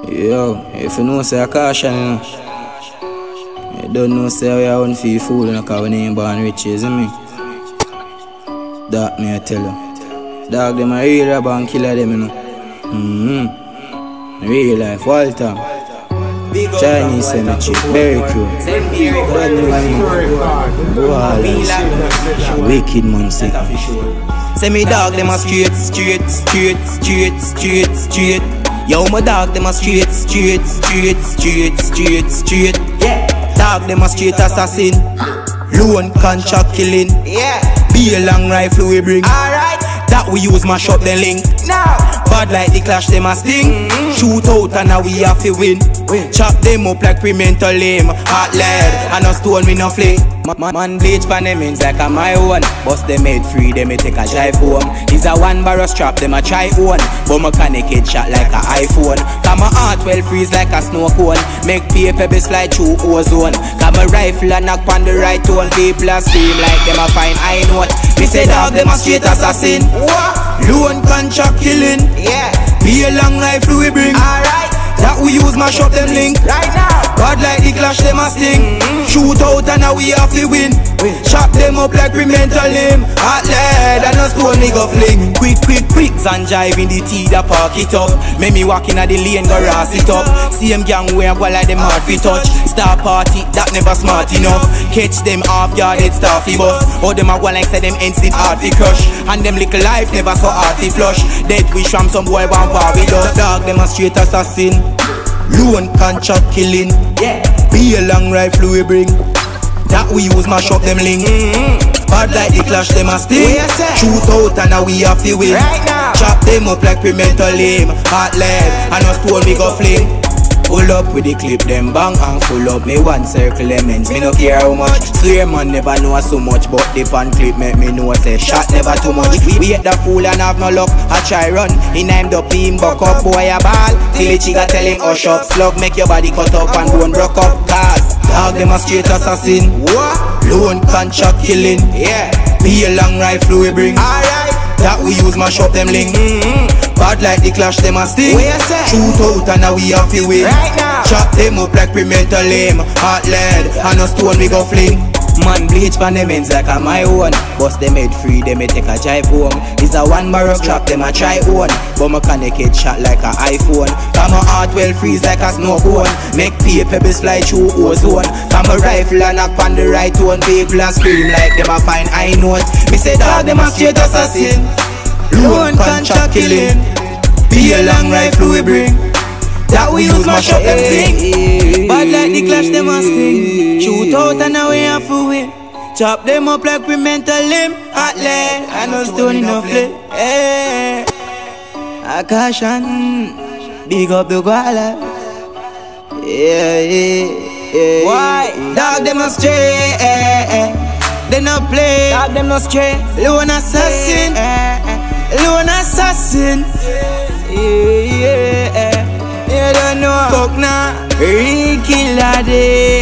Yo, if you know say a caution, you know. You don't know say we are unfeel fool, you know, cause we ain't born rich, you see me? That me I tell you. Dog, them a real robber and killer them, you know. Real life, all time. Chinese cemetery, very cool. Wicked man sick. Say me dog, them a straight. Yo, my dog, them a straight. Yeah. Dog, them a straight assassin. Loan contract killing. Yeah. Be a long rifle we bring. Alright. That we use mash up the link. Now. Bad like the clash, them a sting. Shoot out and now we have to win. Chop them up like pre-mental lame. Hot lead and no stone me no flame. Man bleach pan them ends like a my own. Bust them head free, them me take a drive home. Is a one barrel strap, them a try own. But mechanic head shot like a iPhone. Cause my heart well freeze like a snow cone. Make paper be slide through ozone. Cause my rifle a knock on the right tone. People a scream like them a find high note. Me say dog, them a straight assassin. Loan contract killing. Yeah. Be a long rifle we bring. Alright. That we use mash up them link. Right now. Bad like the clash, them a sting. Shoot out and now we have to win. Chop them up like mental lame. Hot lead and a stone me go fling. Quick and jive in the tea that park it up. Make me walk in at the lane, go ras it up. Same gang where go like them hard fi touch. Star party, that never smart enough. Catch them off guard, it's staffy bus. Or them a go like say them ends in hard fi crush. And them little life never so hard fi flush. Dead wish from some boy one war with us. Dog, them a straight assassin. Loan contract killing. Yeah. Be a long rifle we bring. That we use mash up them link. Bad like the clash, them a sting. Shoot out and now we have to win. Chop them up like pre-mental lame. Hot lead and no stone me go flame. Pull up with the clip, them bang and full up. Me one circle lemons, me no care how much. Swear man never know so much, but the pan clip make me know say shot never too much. We hit the fool and have no luck. I try run, he named up him buck up. Boy a ball, till the chica tell him hush up. Slug make your body cut up and bone broke up. Cause dog them a straight assassin. What? Loan contract killing. Yeah. Be a long rifle we bring. Alright. That we use mash up them link. Bad like the clash, them a sting. Shoot out and now we have to win. Chop them up like pre-mental lame. Hot lead and no stone we go fling. Man bleach pan them ends like a my own. Bust them head free, them me take a drive home. Is a one barrel trap, them a try own. But mechanic head shot like a iPhone. Cause my heart well freeze like a snow cone. Make paper fly through ozone. Cause my rifle a knock on the right tone. People a scream like them a find high note. Me say dog, them a straight assassin. Loan contract killing. Be a long rifle we bring. That we use mash up them thing. Bad like the clash, them a sting. Shoot out and now we have to win. Chop them up like mental limb. Hot lead and no stone enough flip. A caution. Big up the guala. Yeah. Why? Dog them no stray. They no play. Dog them no stray. Loan assassin. Loan assassin. Yeah. You don't know. Fuck nah. Real killer day.